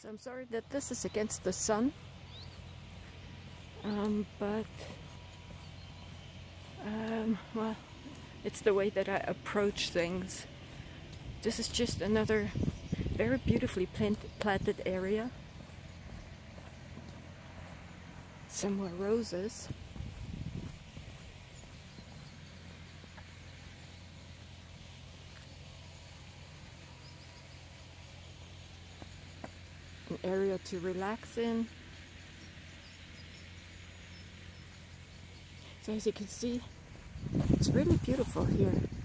So I'm sorry that this is against the sun, but well, it's the way that I approach things. This is just another very beautifully planted area. Some more roses. An area to relax in. So as you can see, it's really beautiful here.